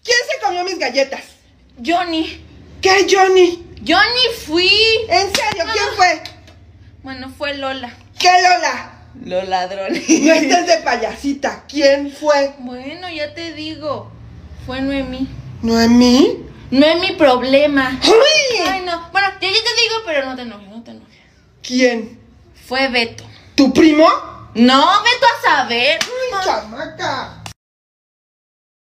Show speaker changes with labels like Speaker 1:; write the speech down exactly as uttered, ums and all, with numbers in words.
Speaker 1: ¿Quién se comió mis galletas?
Speaker 2: Johnny.
Speaker 1: ¿Qué, Johnny?
Speaker 2: Johnny fui.
Speaker 1: ¿En serio? ¿Quién
Speaker 2: Ah.
Speaker 1: fue?
Speaker 2: Bueno, fue Lola.
Speaker 1: ¿Qué, Lola?
Speaker 2: Los ladrones.
Speaker 1: No estés de payasita. ¿Quién fue?
Speaker 2: Bueno, ya te digo. Fue Noemí.
Speaker 1: ¿Noemí?
Speaker 2: No es mi problema.
Speaker 1: ¡Ay!
Speaker 2: Ay, no. Bueno, ya, ya te digo, pero no te enojes, no te enojes.
Speaker 1: ¿Quién?
Speaker 2: Fue Beto.
Speaker 1: ¿Tu primo?
Speaker 2: No, Beto a saber.
Speaker 1: ¡Ay, chamaca!